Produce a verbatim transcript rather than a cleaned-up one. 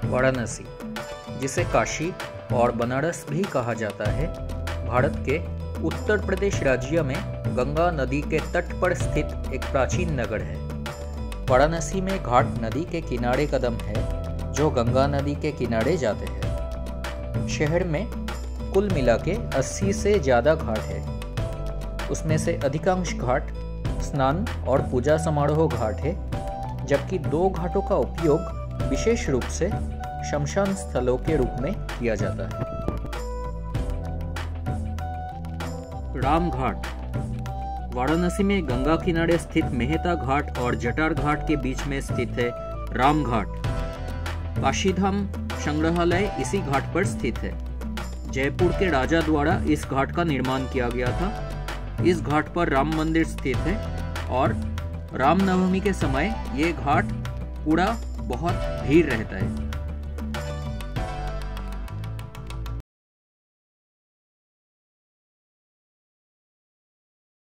वाराणसी, जिसे काशी और बनारस भी कहा जाता है, भारत के उत्तर प्रदेश राज्य में गंगा नदी के तट पर स्थित एक प्राचीन नगर है। वाराणसी में घाट नदी के किनारे कदम है जो गंगा नदी के किनारे जाते हैं। शहर में कुल मिला के अस्सी से ज़्यादा घाट है। उसमें से अधिकांश घाट स्नान और पूजा समारोह घाट है, जबकि दो घाटों का उपयोग विशेष रूप से शमशान स्थलों के रूप में किया जाता है। राम घाट वाराणसी में गंगा किनारे स्थित मेहता घाट और जटार घाट के बीच में स्थित है राम घाट। काशीधाम संग्रहालय इसी घाट पर स्थित है। जयपुर के राजा द्वारा इस घाट का निर्माण किया गया था। इस घाट पर राम मंदिर स्थित है और रामनवमी के समय ये घाट पूरा बहुत भीड़ रहता है।